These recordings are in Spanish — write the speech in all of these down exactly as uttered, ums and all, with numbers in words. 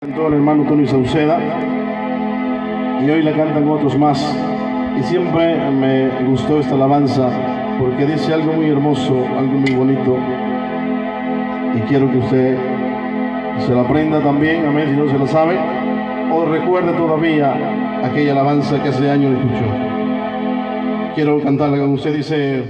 Cantó el hermano Tony Sauceda y hoy la cantan otros más, y siempre me gustó esta alabanza porque dice algo muy hermoso, algo muy bonito, y quiero que usted se la aprenda también, amén, si no se la sabe, o recuerde todavía aquella alabanza que hace años escuchó. Quiero cantarla con usted, dice...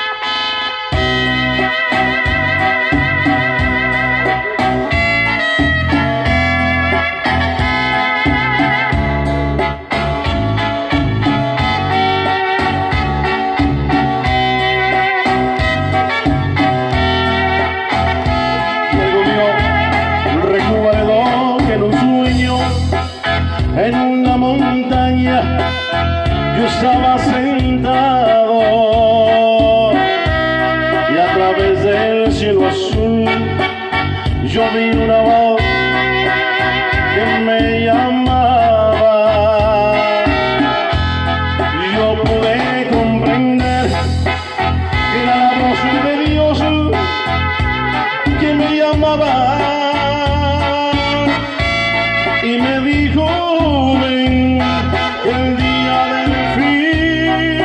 En una montaña yo estaba sentado y a través del cielo azul yo vi una voz que me llamaba. Yo pude comprender que era la voz de Dios que me llamaba y me dijo: ven, el día del fin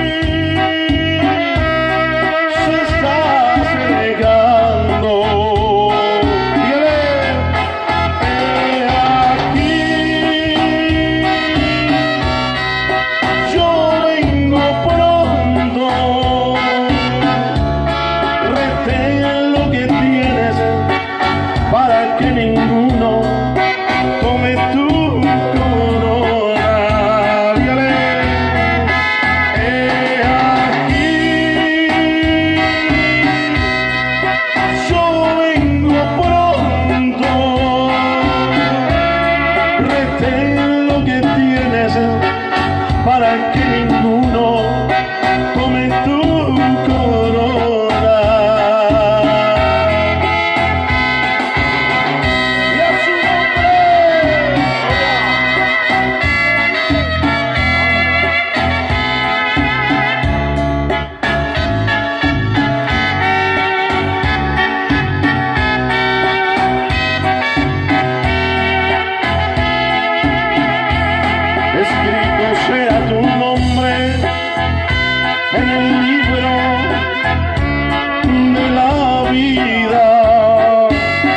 se está acercando. He aquí, yo vengo pronto, retén lo que tienes para que ninguno tome tu corona. Dígale, he aquí, yo vengo pronto, retén lo que tienes para que ninguno tome tu corona. Escrito sea tu nombre en el libro de la vida.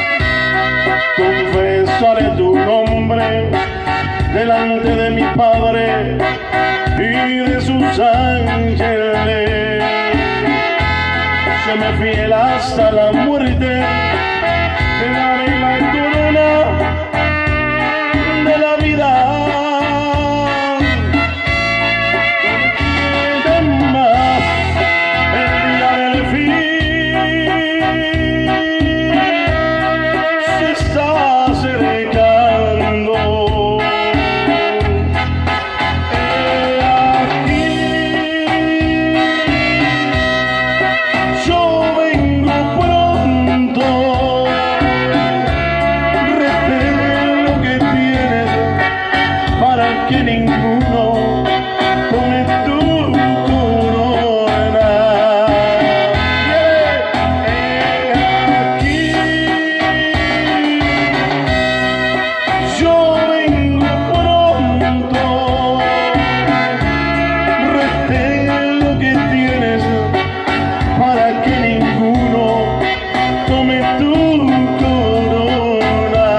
Confesaré tu nombre delante de mi Padre y de sus ángeles. Séme fiel hasta la muerte, te daré la corona de la vida. Que ninguno tome tu corona. He aquí, yo vengo pronto, retén lo que tienes para que ninguno tome tu corona.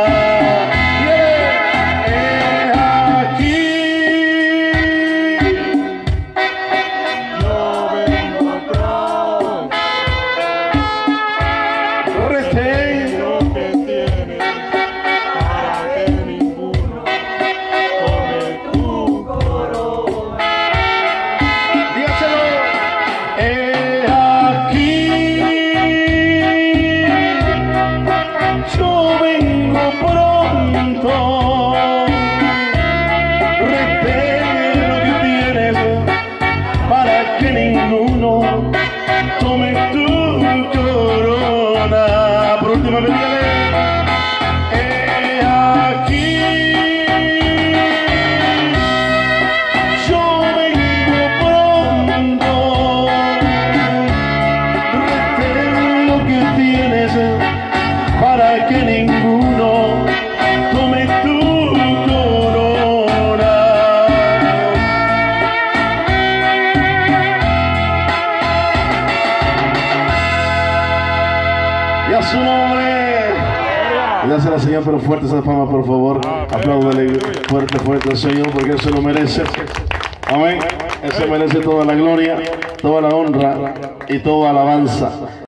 Retén lo que tienes para que ninguno tome tu corona. Por última vez, he aquí, yo vengo pronto, retén lo que tienes para que ninguno su nombre. Dásela al Señor, pero fuerte esa fama, por favor. Apláudale fuerte, fuerte al Señor, porque Él se lo merece. Amén. Él se merece toda la gloria, toda la honra y toda alabanza.